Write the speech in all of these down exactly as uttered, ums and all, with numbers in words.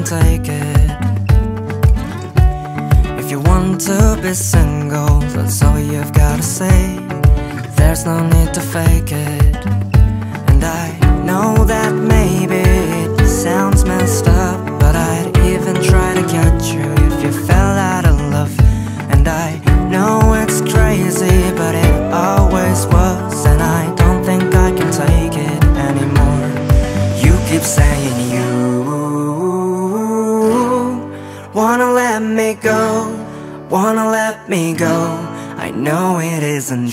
can take it. If you want to be single, that's all you've gotta say. There's no need to fake it. And I know that maybe it sounds messed up, but I'd even try to catch you if you fell out of love. And I know it's crazy, but it always was. And I don't think I can take it anymore. You keep saying you wanna let me go, wanna let me go. I know it isn't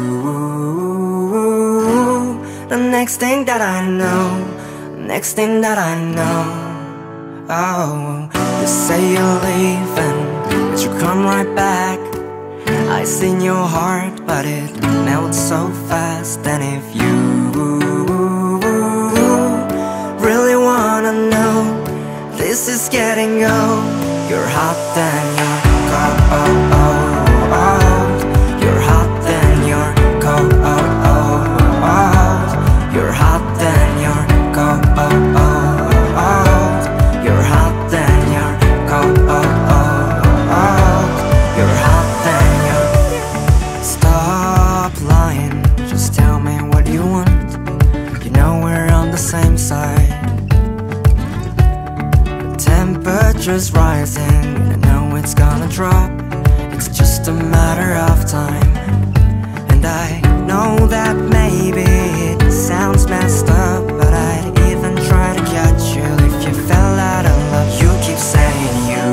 true. The next thing that I know, next thing that I know, oh, you say you're leaving, but you come right back. I seen your heart, but it melts so fast. And if you really wanna know, this is getting old. You're hot and you're cold. You're hot and you're cold. You're hot and you're cold. You're hot and you're cold. You're hot and you're... Stop lying, just tell me what you want. You know we're on the same side. The temperature's rising, I know it's gonna drop. It's just a matter of time. And I know that maybe it sounds messed up, but I'd even try to catch you if you fell out of love. You keep saying you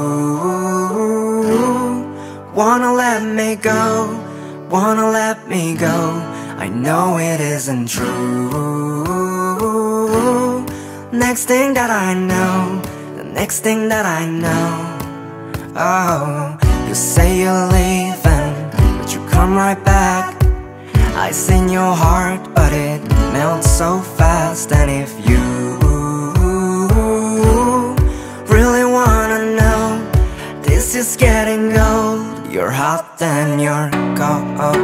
wanna let me go, wanna let me go. I know it isn't true. Next thing that I know, the next thing that I know, oh, you say you're leaving, but you come right back. I seen your heart, but it melts so fast. And if you really wanna know, this is getting old. You're hot and you're cold.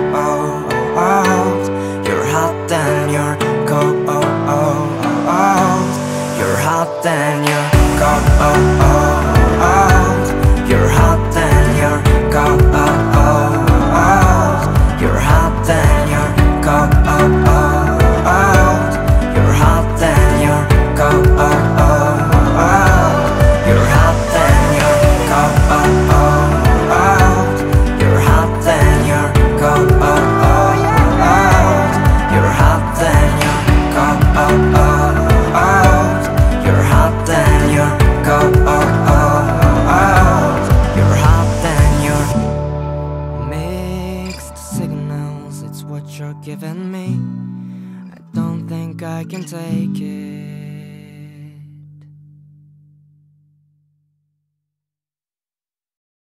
You're hot and you're cold. You're hot and you're cold. You're hot and you're cold. You're hot and you're cold. You're hot and you're cold. You're hot and you're cold. You're hot and you're cold. You're hot and you're cold. You're hot and you're cold. You're hot and you're mixed signals. It's what you're giving me. I don't think I can take it.